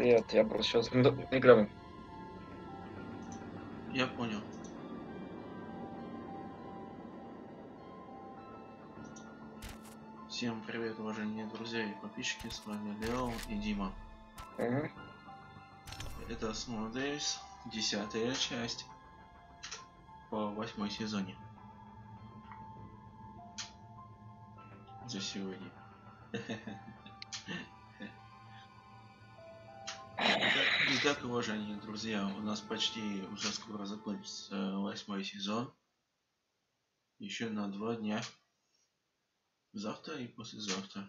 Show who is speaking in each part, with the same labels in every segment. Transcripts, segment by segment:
Speaker 1: Привет, я просто сейчас играю.
Speaker 2: Я понял. Всем привет, уважаемые друзья и подписчики, с вами Лео и Дима.
Speaker 1: Мгм.
Speaker 2: Это Small Days, 10-я часть по 8-й сезоне. За сегодня. Итак, уважаемые друзья, у нас почти уже скоро закончится 8-й сезон. Еще на 2 дня. Завтра и послезавтра.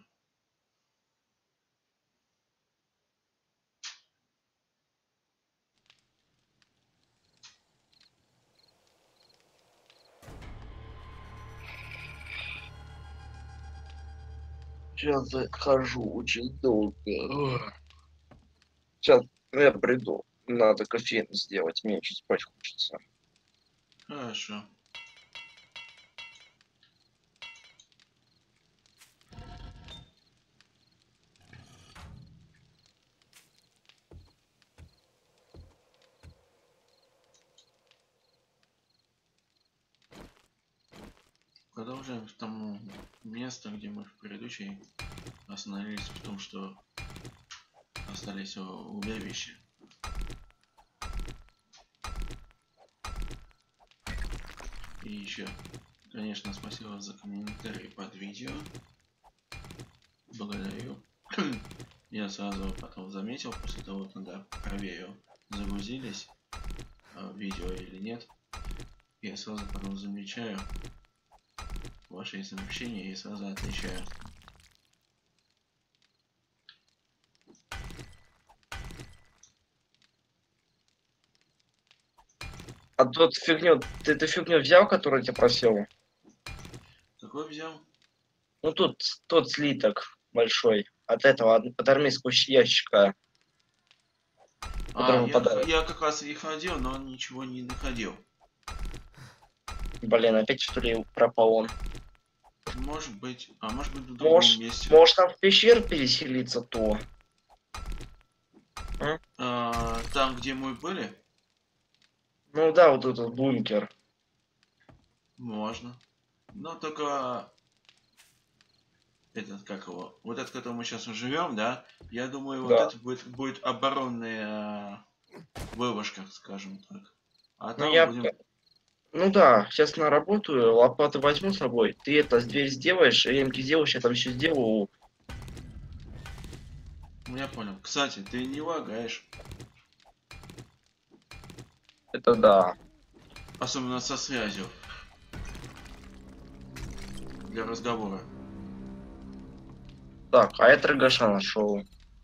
Speaker 1: Сейчас захожу очень долго. Сейчас я приду. Надо кофеин сделать, мне чуть спать хочется.
Speaker 2: Хорошо. Продолжаем с тому месту, где мы в предыдущей остановились, в том, что остались убежища. И еще, конечно, спасибо за комментарий под видео. Благодарю. Я сразу потом заметил, после того, когда проверил, загрузились видео или нет. Я сразу потом замечаю ваши сообщения и сразу отвечаю.
Speaker 1: А тот фигню, ты эту фигню взял, которую я тебя просил?
Speaker 2: Какой взял?
Speaker 1: Ну тут тот слиток большой от этого, от армейского ящика, который выпадает.
Speaker 2: Я как раз и ходил, но ничего не находил.
Speaker 1: Блин, опять что ли пропал он?
Speaker 2: Может быть, может быть в другом
Speaker 1: Может,
Speaker 2: месте.
Speaker 1: может там в пещеру переселиться, то?
Speaker 2: Там, где мы были,
Speaker 1: Ну да, вот этот бункер.
Speaker 2: можно. Но только этот, как его, вот этот, который мы сейчас живем, да, я думаю, вот
Speaker 1: Да.
Speaker 2: это будет оборонная вылазка, скажем так. А
Speaker 1: Ну
Speaker 2: там
Speaker 1: я
Speaker 2: будем...
Speaker 1: Ну да, сейчас на работу, лопату возьму с собой. Ты это, дверь сделаешь, ремки сделаешь, я там еще сделаю.
Speaker 2: Ну, я понял. Кстати, ты не лагаешь.
Speaker 1: Это да.
Speaker 2: Особенно со связью. Для разговора.
Speaker 1: Так, а я торгаша нашел.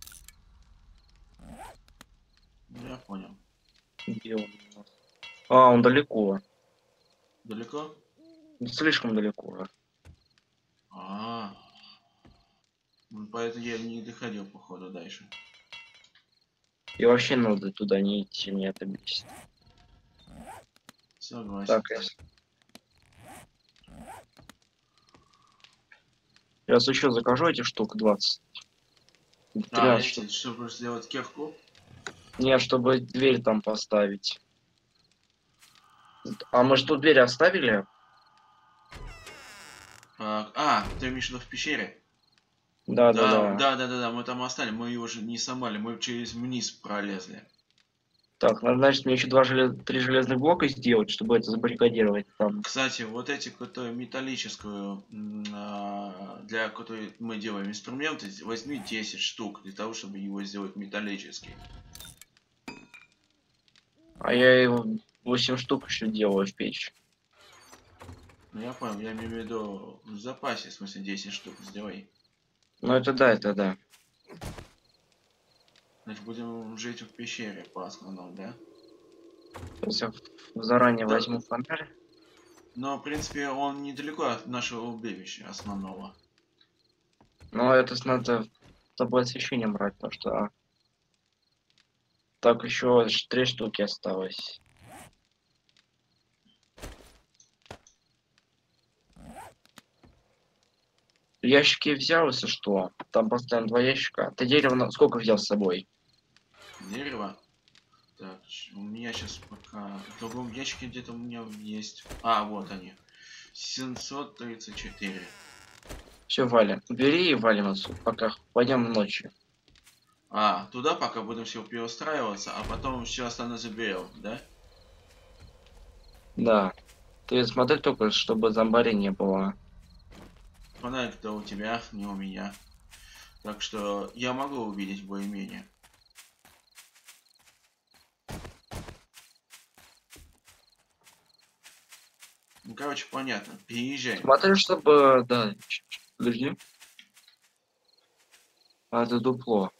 Speaker 2: Ну, я понял.
Speaker 1: Где он у нас? А, он далеко.
Speaker 2: Далеко?
Speaker 1: Ну, слишком далеко.
Speaker 2: А, поэтому я не доходил, походу, дальше.
Speaker 1: И вообще надо туда не идти, мне это бесит.
Speaker 2: Согласен.
Speaker 1: Так, я сейчас еще закажу этих штук 20. 13 штук.
Speaker 2: Эти, чтобы сделать кирку?
Speaker 1: Не, чтобы дверь там поставить. А мы что, дверь оставили?
Speaker 2: Ты имеешь в виду в пещере?
Speaker 1: Да, да,
Speaker 2: Да,
Speaker 1: да.
Speaker 2: да, да, да, да, мы там оставили, мы ее уже не сломали, мы через вниз пролезли.
Speaker 1: Так, надо, значит, мне еще 3 железных блока сделать, чтобы это забаррикадировать там.
Speaker 2: Кстати, вот эти, которые металлическую, для которой мы делаем инструменты, возьми 10 штук для того, чтобы его сделать металлический.
Speaker 1: А я его 8 штук еще делаю в печь.
Speaker 2: Ну я понял, я имею в виду в запасе, в смысле 10 штук сделай.
Speaker 1: Ну это да, это да.
Speaker 2: Значит, будем жить в пещере по основному, да?
Speaker 1: Сейчас я заранее
Speaker 2: Да.
Speaker 1: возьму фонарь.
Speaker 2: Но, в принципе, он недалеко от нашего убежища основного.
Speaker 1: Но это надо с тобой освещение брать, потому что так еще 3 штуки осталось. Ящики взял, если что. Там постоянно 2 ящика. Ты дерево сколько взял с собой?
Speaker 2: Дерево. Так, у меня сейчас пока в другом ящике где-то у меня есть. А, вот они. 734.
Speaker 1: Все, валим. Бери и валим отсюда, пока пойдем ночью.
Speaker 2: А, туда пока будем все переустраиваться, а потом все остальное заберем, да?
Speaker 1: Да. Ты смотри только, чтобы зомбарей не было.
Speaker 2: Фонарик-то у тебя, не у меня. Так что я могу увидеть более-менее. Ну, короче, понятно. Переезжаем.
Speaker 1: Смотри, чтобы... Да, подожди. А, это дупло.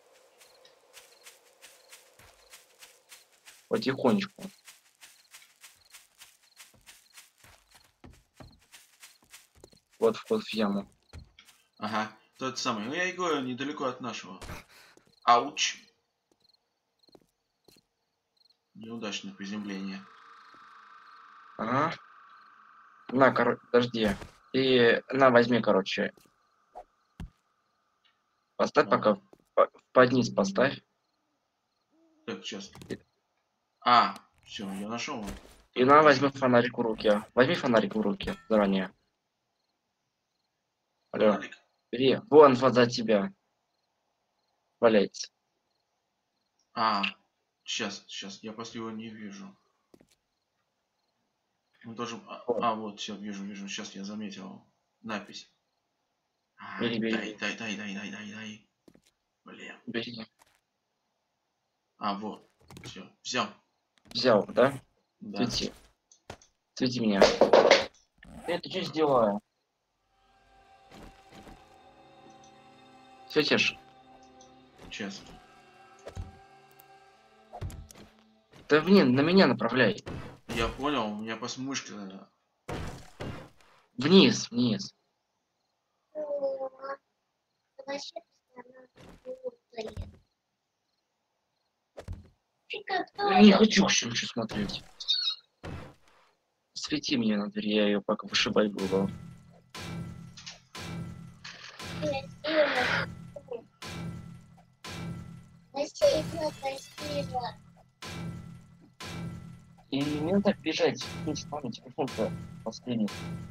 Speaker 1: Потихонечку. Вот вход в яму.
Speaker 2: Ага, тот самый. Ну, я и говорю, недалеко от нашего. Ауч. Неудачное приземление.
Speaker 1: Ага. На, подожди. И на, возьми, короче. Поставь
Speaker 2: Ага.
Speaker 1: пока. Под низ поставь.
Speaker 2: Так, сейчас. А, все, я нашел.
Speaker 1: И
Speaker 2: Так,
Speaker 1: на,
Speaker 2: подожди.
Speaker 1: возьми фонарик в руки. Возьми фонарик в руки заранее. Алло.
Speaker 2: Фонарик.
Speaker 1: Бери. Вон за тебя. Валяется.
Speaker 2: А, сейчас, я просто его не вижу. Он тоже...
Speaker 1: Вот.
Speaker 2: вот, все, вижу, сейчас я заметил надпись.
Speaker 1: Бери, бери,
Speaker 2: Дай,
Speaker 1: бери.
Speaker 2: дай, дай, дай, дай, дай, дай. Блин.
Speaker 1: Бери.
Speaker 2: Вот, все, взял.
Speaker 1: Взял, да?
Speaker 2: Да,
Speaker 1: Свети. Свети меня. Ты что сделала? Светишь?
Speaker 2: честно.
Speaker 1: Да блин, на меня направляй.
Speaker 2: Я понял, у меня просто мышка...
Speaker 1: Вниз, вниз. Не хочу ничего смотреть. Свети мне на дверь, я ее пока вышибать буду. И не надо бежать. Слушай, маме, телефон-то последний.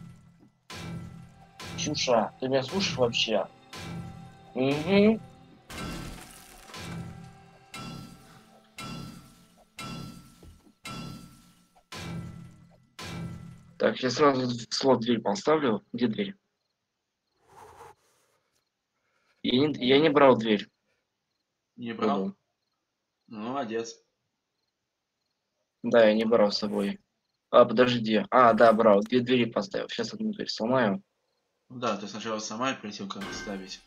Speaker 1: Чуша, ты меня слушаешь вообще? Угу. Так, я сразу в слот дверь поставлю. Где дверь? Я не брал дверь.
Speaker 2: Не брал?
Speaker 1: Буду.
Speaker 2: Ну, молодец.
Speaker 1: Да, я не брал с собой. А, подожди. А, да, брал. Две двери поставил. Сейчас одну дверь сломаю.
Speaker 2: Да, ты сначала сама просил как ставить.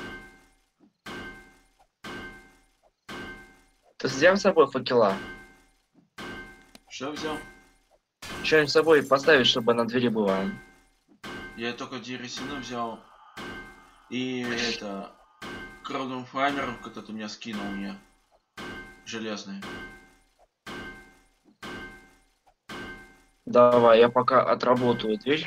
Speaker 1: Ты взял с собой факела?
Speaker 2: Что взял?
Speaker 1: Что-нибудь с собой поставить, чтобы на двери было?
Speaker 2: Я только деревесину взял. И это... Крауденфаймер, который ты меня скинул мне. Железный.
Speaker 1: Давай, я пока отработаю дверь.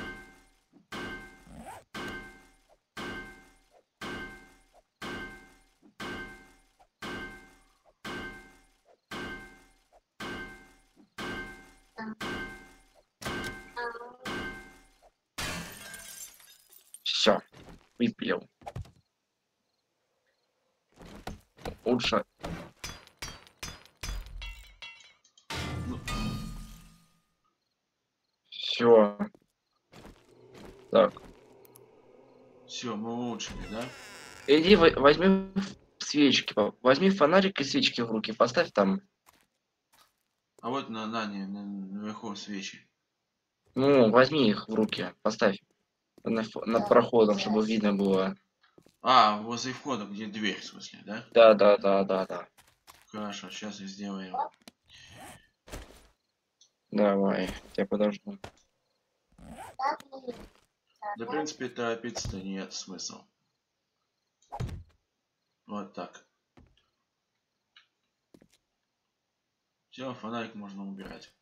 Speaker 1: Все, выпилил. Лучше. Все. Так.
Speaker 2: Все, мы улучшили, да?
Speaker 1: Иди возьми свечки. Возьми фонарик и свечки в руки. Поставь там.
Speaker 2: А вот наверху свечи.
Speaker 1: Ну, возьми их в руки. Поставь. Над проходом, чтобы видно было.
Speaker 2: Возле входа, где дверь, в смысле, да?
Speaker 1: Да, да, да, да, да.
Speaker 2: Хорошо, сейчас и сделаем.
Speaker 1: Давай, я подожду.
Speaker 2: Да, в принципе, торопиться-то нет смысла. Вот так. Все, фонарик можно убирать.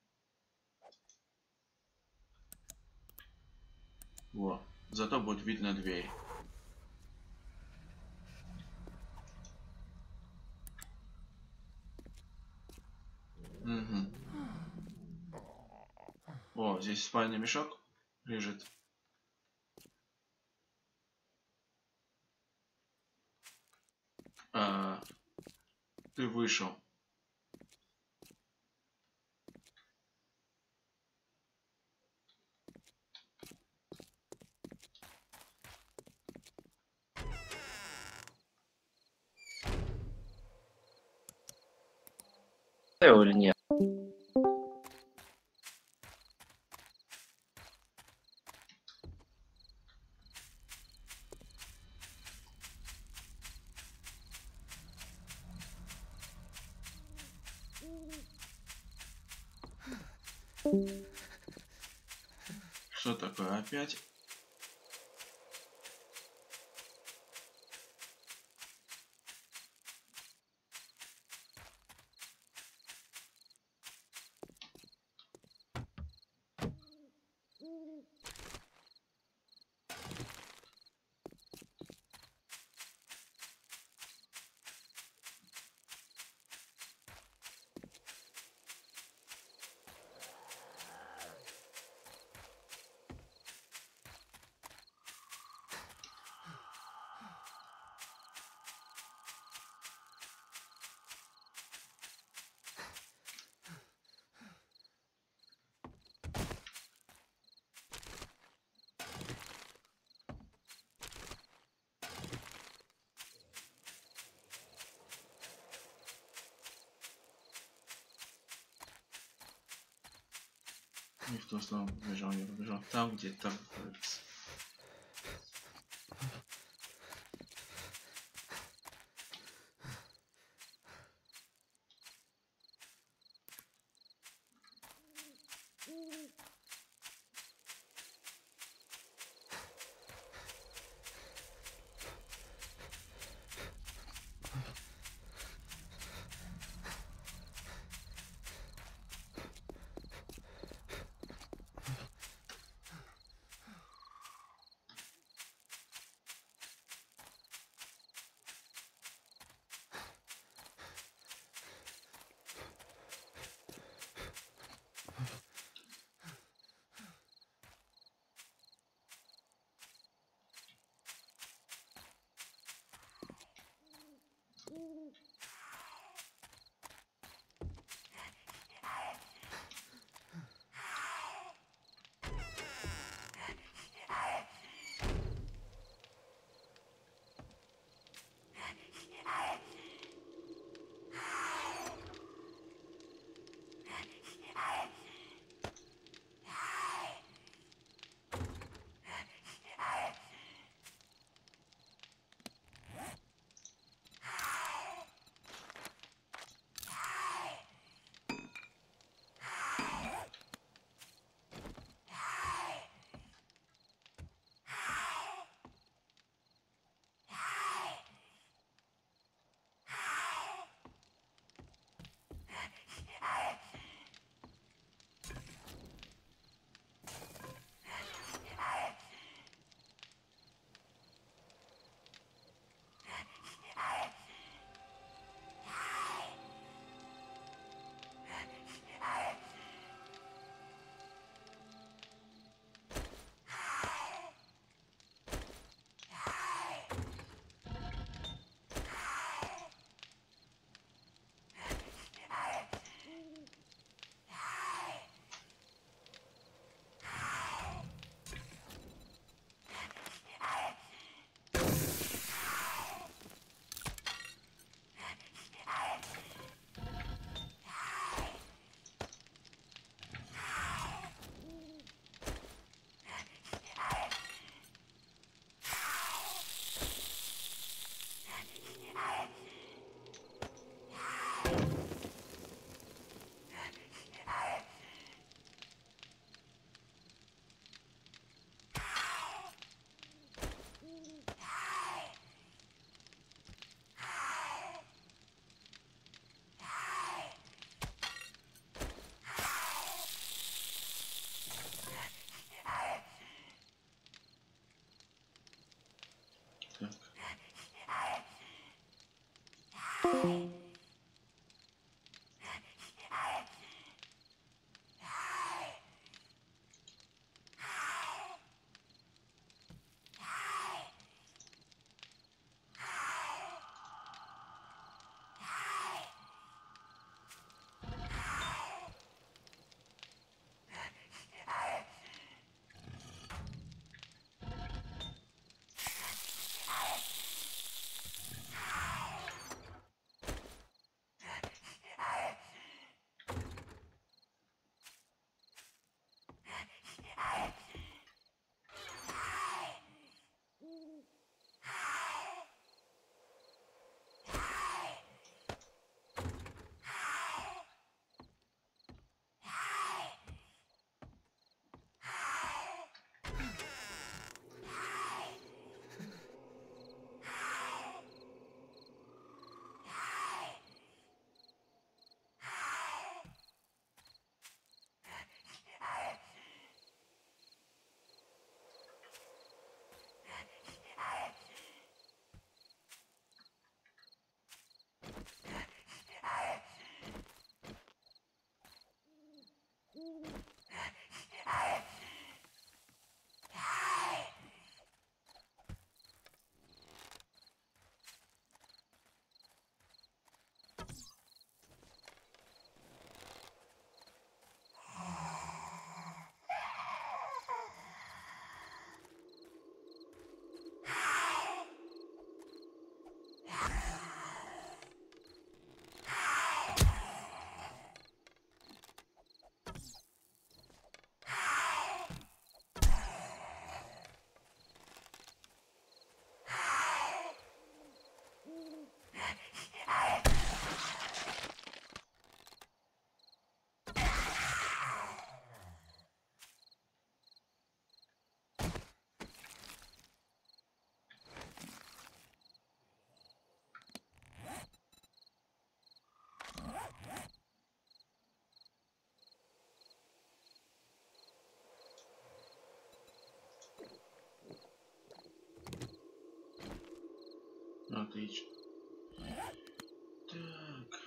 Speaker 2: Во. Зато будет видно дверь. О, здесь спальный мешок лежит. Ты вышел.
Speaker 1: Или нет?
Speaker 2: Что такое опять? Не в ту сторону побежал, я побежал там, где там находится. Отлично. Так.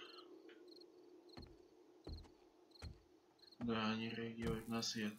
Speaker 2: Да, они реагируют на свет.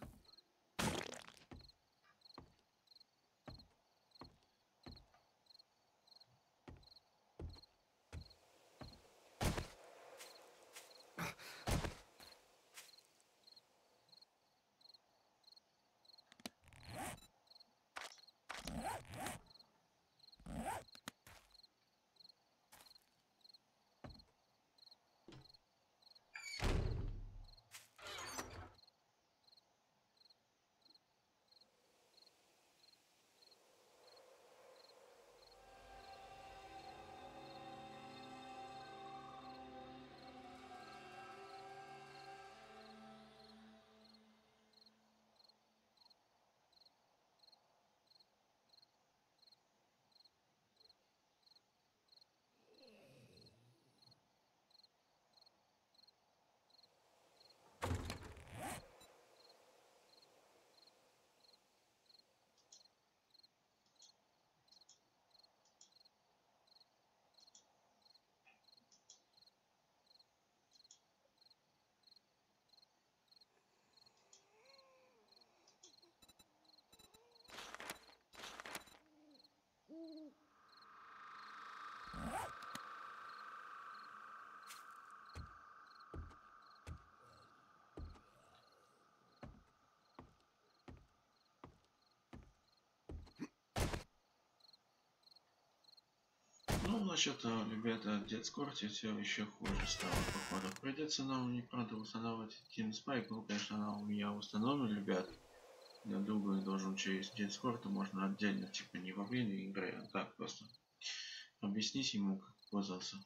Speaker 2: Ну, насчет ребята, Дискорде все еще хуже стало, походу. Придется нам не правда устанавливать Team Spike. Ну, конечно, она у меня установлена, ребят. Я думаю, должен через Discord, можно отдельно, типа не во время игры, а так просто объяснить ему, как пользоваться.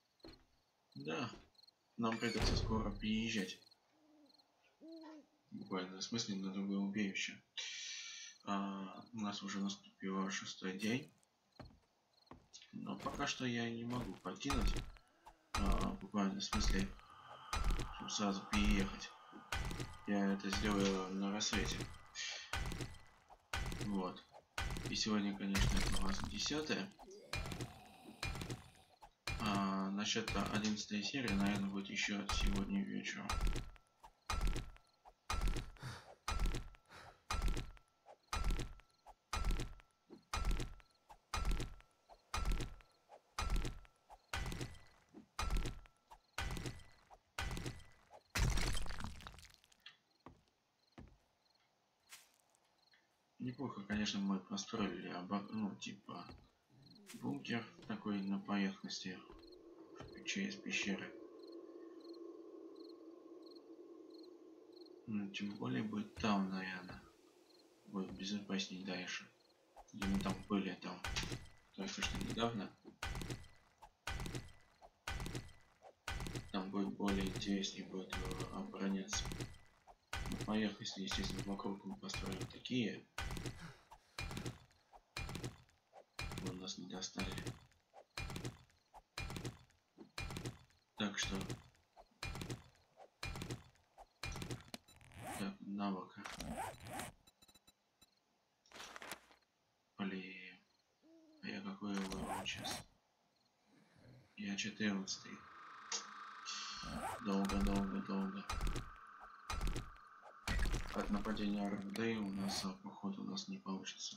Speaker 2: Да, нам придется скоро переезжать. Буквально, в смысле, на другое убежище. У нас уже наступил 6-й день. Но пока что я не могу покинуть. Буквально, в смысле, чтобы сразу переехать. Я это сделаю на рассвете. Вот. И сегодня, конечно, это у нас 10-е. Насчет 11 серии, наверное, будет еще сегодня вечером. Неплохо, конечно, мы построили, ну, типа, бункер такой на поверхности через пещеры. Ну, тем более будет там, наверное. Будет безопаснее дальше. Где мы там были, там только что недавно. Там будет более интереснее будет обороняться. На поверхности, естественно, вокруг мы построим такие. Вы нас не достали. Так что... Так, навыка. Блин. А я какой уровень сейчас? Я 14. Долго. От нападения РД у нас, походу, у нас не получится.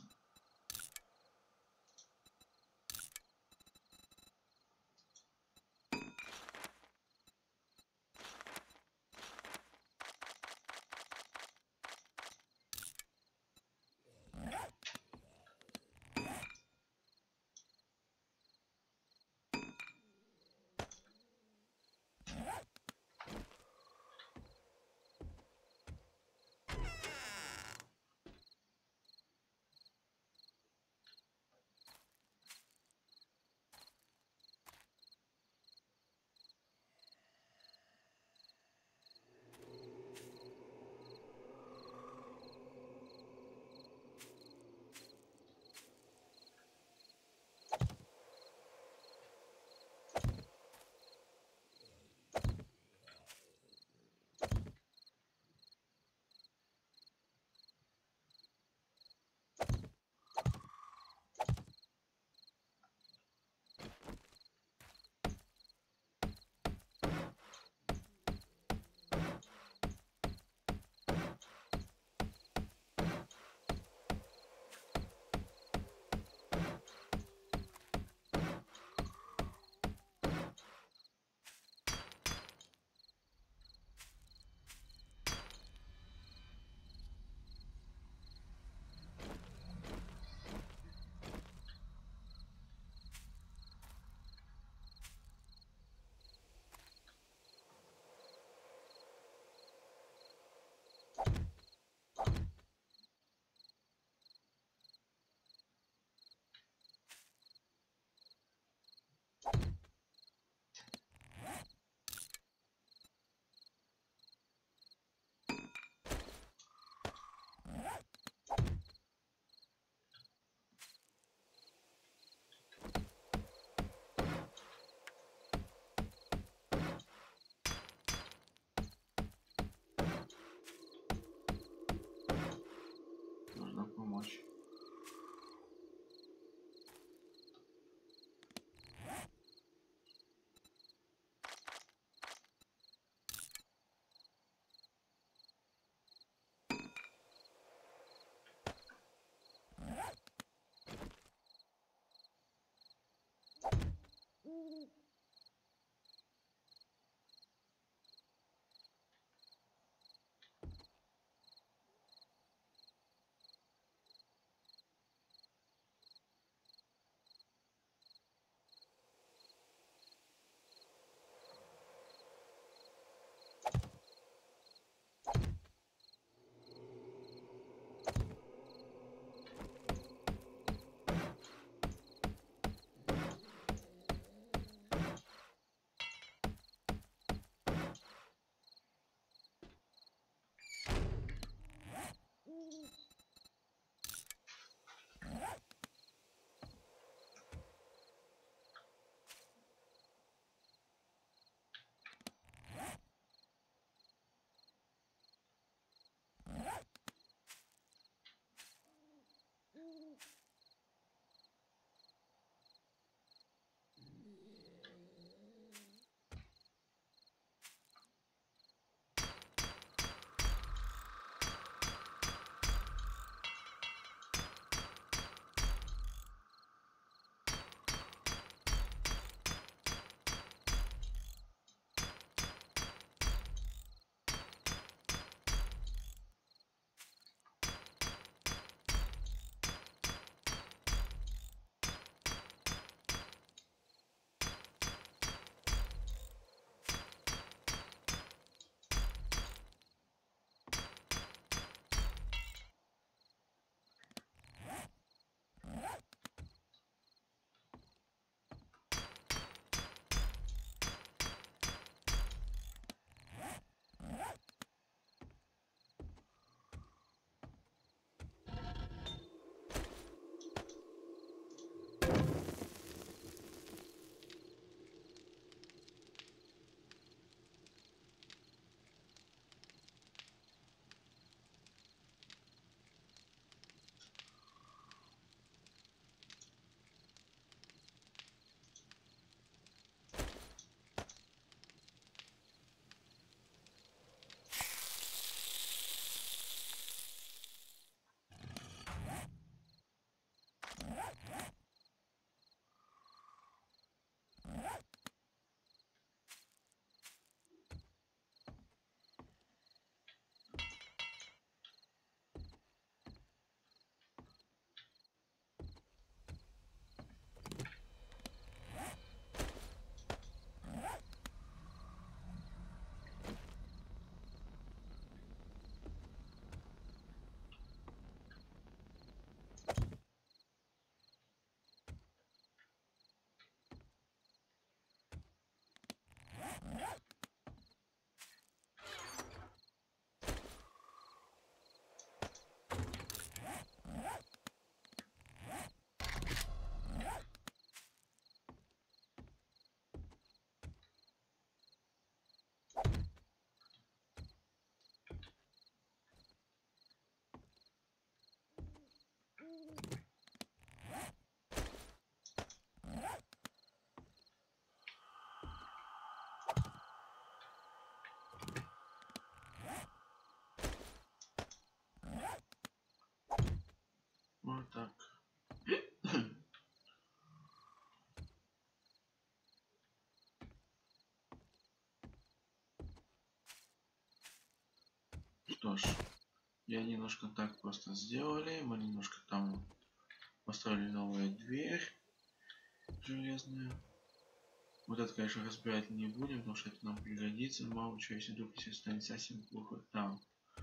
Speaker 2: Что ж, я немножко так просто сделали. Мы немножко там поставили новую дверь железную. Вот это, конечно, разбирать не будем, потому что это нам пригодится. Мало чего, если вдруг все станет совсем плохо там.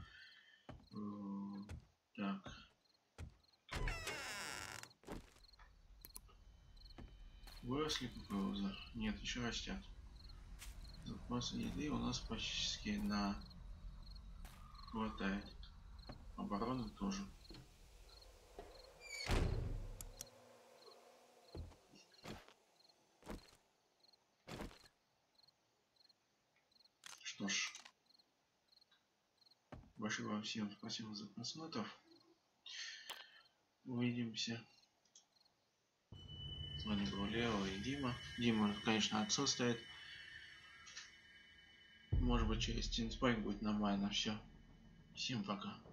Speaker 2: Так. Выросли кукурузы? Нет, еще растят. Запасы еды у нас практически на хватает. Обороны тоже. Что ж, большое вам всем спасибо за просмотр. Увидимся. С вами был Лео и Дима. Дима, конечно, отсутствует. Может быть, через TeamSpark будет нормально все. Всем пока.